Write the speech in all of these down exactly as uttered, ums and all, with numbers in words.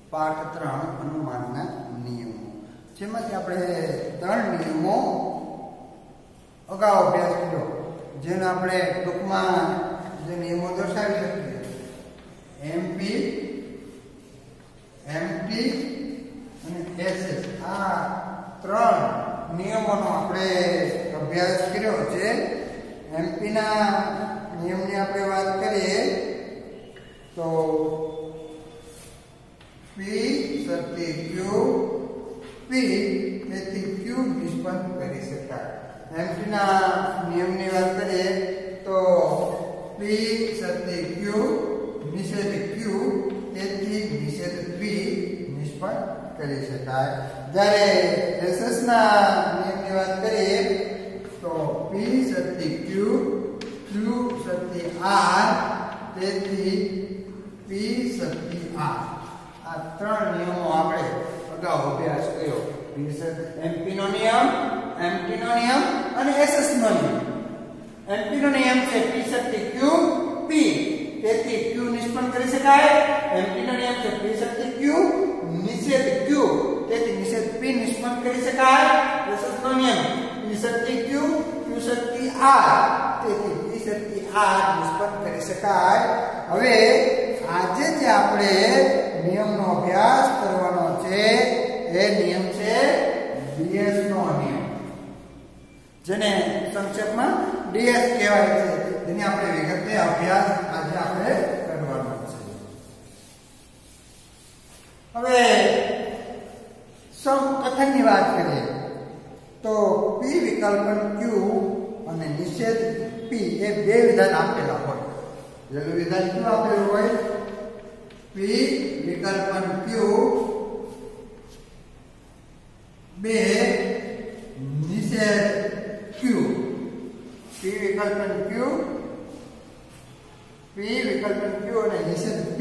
પાઠ ત્રણ અનુમાનના નિયમો, જેમાંથી આપણે ત્રણ નિયમો અગાઉ અભ્યાસ કર્યો, જેને આપણે ટૂંકમાં જે નિયમો દર્શાવી શકીએ એમપી, એમટી અને એસએસ, આ ત્રણ નિયમોનો આપણે અભ્યાસ કર્યો છે. એમપી ના નિયમની આપણે વાત કરીએ તો P શક્તિ Q, P તેથી Q નિષ્પન્ન કરી શકાય. એમપી ના નિયમની વાત કરીએ તો P શક્તિ Q નિષેધ Q તેથી નિષેધ P નિષ્પન્ન કરી શકાય. જ્યારે એસએસ ના નિયમની વાત કરીએ તો P શક્તિ Q, Q શક્તિ R તેથી P શક્તિ R. આ ત્રણ નિયમો આપણે અગાઉ અભ્યાસ કર્યો. એમપી નો નિયમ, એમટી નો નિયમ અને એસએસ નો નિયમ. એમપી નો નિયમ છે P શક્તિ Q, P તેથી Q નિષ્પન્ન કરી શકાય. એમટી નો નિયમ છે P શક્તિ Q નિષેધ Q તેથી નિષેધ P નિષ્પન્ન કરી શકાય. એસએસ નો નિયમ P શક્તિ Q, Q શક્તિ R તેથી P શક્તિ R નિષ્પન્ન કરી શકાય. હવે આજે જે આપણે નિયમનો અભ્યાસ કરવાનો છે એ નિયમ છે ડીએસ નો નિયમ, જેને સંક્ષેપમાં ડીએસ કહેવાય છે. જેની આપણે વિગતે અભ્યાસ આજે આપણે કરવાનો છે. હવે સૌ કથનની વાત કરીએ તો P વિકલ્પન Q અને નિષેધ P એ બે વિધાન આપેલા હોય. પહેલું વિધાન શું આપેલું હોય? P વિકલ્પન Q બે નિષેધ Q. P વિકલ્પન Q, P વિકલ્પન Q અને નિષેધ P.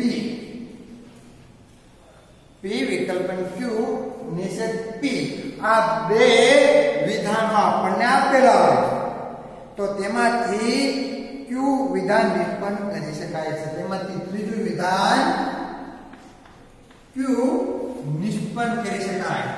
P વિકલ્પન Q નિષેધ P આ બે વિધાનો આપણને આપેલા હોય તો તેમાંથી Q વિધાન નિષ્પન્ન કરી શકાય છે. તેમાંથી ત્રીજું વિધાન Q નિષ્પન્ન કરી શકાય.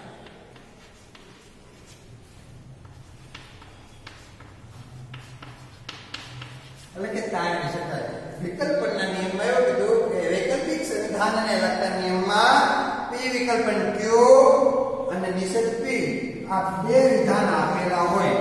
એટલે કે તારવી શકાય. વિકલ્પનના નિયમમાં એવું કીધું કે વૈકલ્પિક સંવિધાનને લગતા નિયમમાં P વિકલ્પન Q અને નિષેધ P આ બે વિધાન આપેલા હોય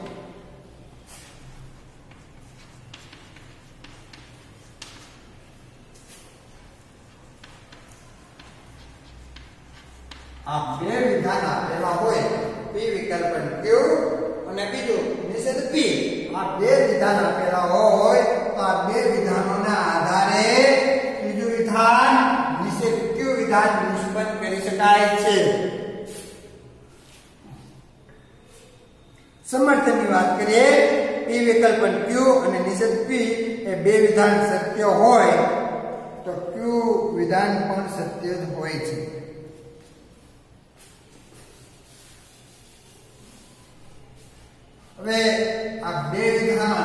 આ બે વિધાન આપેલા હોય P વિકલ્પન Q અને બીજું નિષેધ P, આ બે વિધાન આપેલા હોય તો આ બે વિધાનોના આધારે ત્રીજું વિધાન નિષેધ Q વિધાન નિષ્પન્ન કરી શકાય છે. સમર્થનની વાત કરીએ P વિકલ્પન Q અને નિષેધ P એ બે વિધાન સત્ય હોય તો Q વિધાન પણ સત્ય જ હોય છે. હવે આ બે વિધાન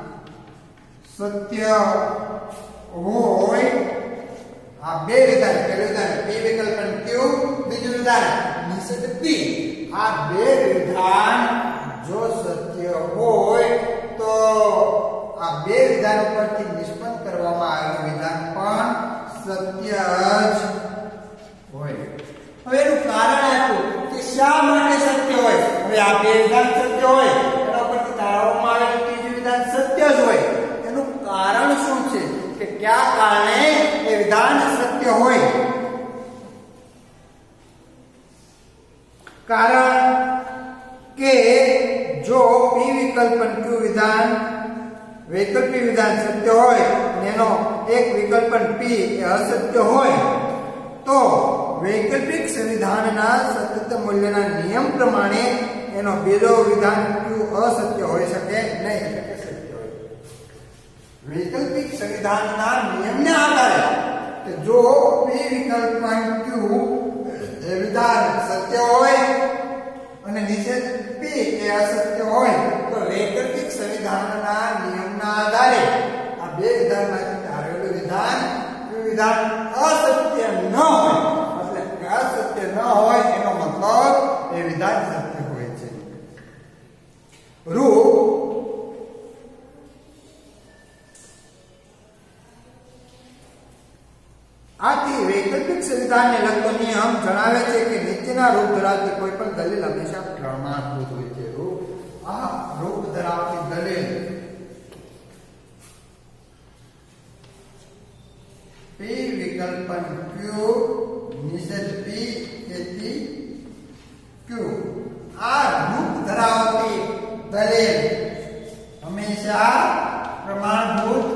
સત્ય હોય, આ બે વિધાન પહેલું વિધાન P વિકલ્પન Q, બીજું વિધાન નિષેધ P, આ બે વિધાન જો સત્ય હોય તો આ બે વિધાન પરથી નિષ્પન્ન કરવામાં આવેલું વિધાન પણ સત્ય જ હોય. હવે એનું કારણ આપ્યું કે શા માટે સત્ય હોય. હવે આ બે વિધાન સત્ય હોય એના પરથી તારવવામાં આવેલું ત્રીજું વિધાન સત્ય જ હોય. એનું કારણ શું છે કે કયા કારણે એ વિધાન સત્ય હોય? કારણ કે જો P વિકલ્પન Q વિધાન વૈકલ્પિક વિધાન સત્ય હોય અને એનો એક વિકલ્પન P એ અસત્ય હોય તો વૈકલ્પિક સંવિધાનના સતત મૂલ્યના નિયમ પ્રમાણે એનો બીજો વિધાન Q અસત્ય હોઈ શકે નહીં, એટલે કે સત્ય હોય. વૈકલ્પિક સંવિધાનના નિયમને આધારે કે જો P વિકલ્પન Q એ વિધાન સત્ય હોય અને નિષેધ P એ અસત્ય હોય તો વૈકલ્પિક સંવિધાનના નિયમના આધારે આ બે વિધાનમાંથી ધારેલું વિધાન વિધાન અસત્ય ન હોય સિદ્ધાંતને લગતો નિયમ જણાવે છે કે નીચેના રૂપ ધરાવતી કોઈ પણ દલીલ હંમેશા પ્રમાણભૂત હોય છે. રૂપ આ રૂપ ધરાવતી દલીલ P વિકલ્પન Q નિષેધ P તેથી Q. આ રૂપ ધરાવતી દલીલ હંમેશા પ્રમાણભૂત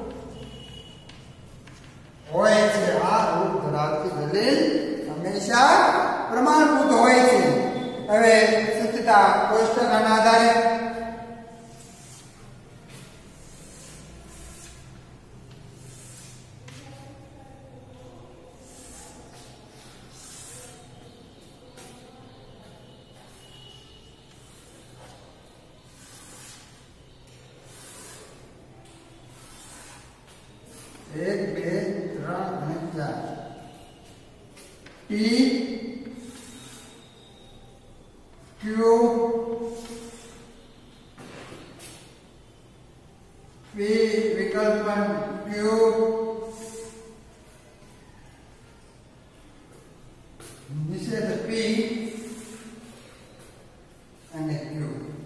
હોય છે. આ રૂપ ધરાવતી દલીલ હંમેશા પ્રમાણભૂત હોય છે. હવે સત્યતા કોષ્ટકના આધારે એક બે ત્રણ અને ચાર T Q P વિકલ્પન Q નિષેધ P અને Q.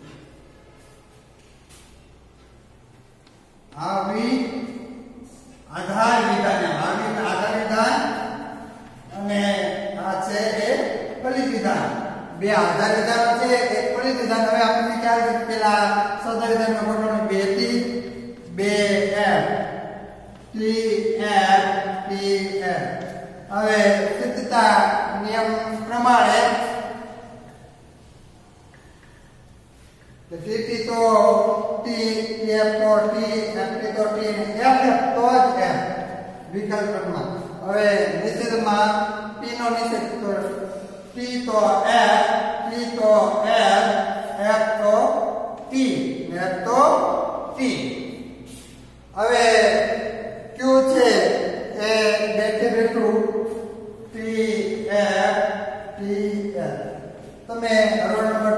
આવી આધાર વિધાન આવી આધાર વિધાન અને આ છે એ ફલિત વિધાન. બે આધાર વિધાનો છે, એક ફલિત વિધાન. હવે આપણને ખ્યાલ છે પેલા સદર વિધાનનો ગોઠવણી બે થી બે f T f T f. હવે સત્યતા નિયમ પ્રમાણે ટી ટી તો ટી f તો ટી f ટી તો ટી અને f f તો જ f વિકલ્પમાં. હવે નિષેધમાં p નો નિષેધ તો t તો f t તો f f તો t f તો t. હવે q છે એ બેઠે બેઠું t f t f. તમે રોલ નંબર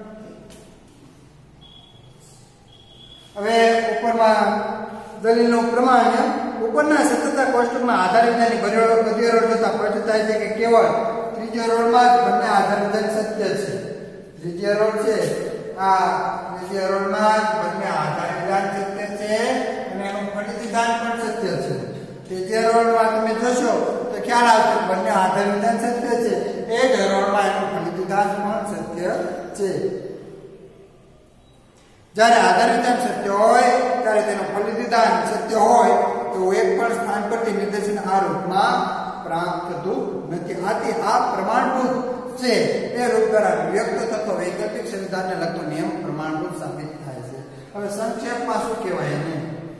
હવે ઉપરમાં દલીલનું પ્રમાણ ઉપરના સત્યતા કોષ્ટકમાં આધાર વિધાનની બધી રોલ જોતા સ્પષ્ટ થાય છે કે કેવળ ત્રીજો રોલમાં જ બંને આધાર વિધાન સત્ય છે. ત્રીજો રોલ છે આ ત્રીજો રોલમાં જ બંને આધાર વિધાન સત્ય છે અને એનું ફલિત વિધાન પણ સત્ય છે. ત્રીજો રોલમાં તમે જોશો તો ખ્યાલ આવશે કે બંને આધાર વિધાન સત્ય છે. એ જ રોલમાં એનું ફલિત વિધાન પણ સત્ય છે. જ્યારે આધાર વિધાન સત્ય હોય ત્યારે તેનું ફલિત વિધાન સત્ય હોય તો એક પણ સ્થાન પરથી નિર્દેશન આ રૂપમાં પ્રાપ્ત થતું નથી. આથી આ પ્રમાણભૂત છે એ રૂપ દ્વારા વ્યક્ત થતો વૈકલ્પિક સંવિધાનને લગતો નિયમ પ્રમાણભૂત સાબિત થાય છે. હવે સંક્ષેપમાં શું કહેવાય એને?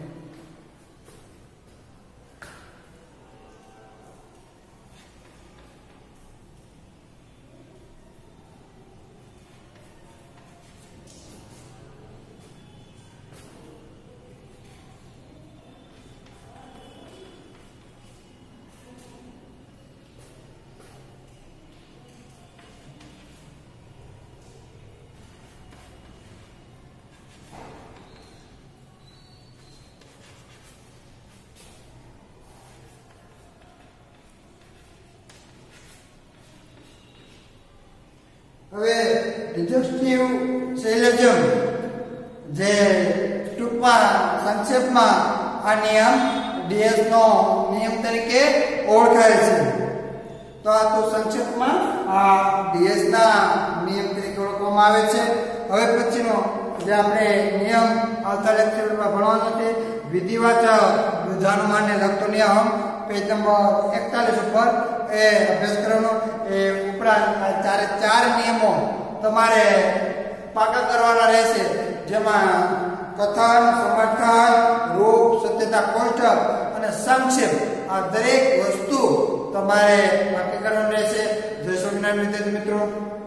હવે ડિજેક્ટિવ શૈલેજમ જે ટૂંકમાં સંક્ષેપમાં આ નિયમ ડીએસ નો નિયમ તરીકે ઓળખાય છે. તો આ તો સંક્ષેપમાં આ ડીએસ ના નિયમ તરીકે ઓળખવામાં આવે છે. હવે પછીનો જે આપણે નિયમ આવતા લેક્ચરમાં ભણવાનો છે વિધિવાચક વિધાનોમાંને લગતો નિયમ પેજ નંબર એકતાલીસ ઉપર એ અભ્યાસ કરવાનો. એ ઉપરાંત આ ચારે ચાર નિયમો તમારે પાકા કરવાના રહેશે, જેમાં કથન, સમર્થન, રૂપ, સત્યતા કોષ્ટક અને સંક્ષેપ આ દરેક વસ્તુ તમારે પાકી કરવાની રહેશે. જય સ્વામિનારાયણ વિદ્યાર્થી મિત્રો.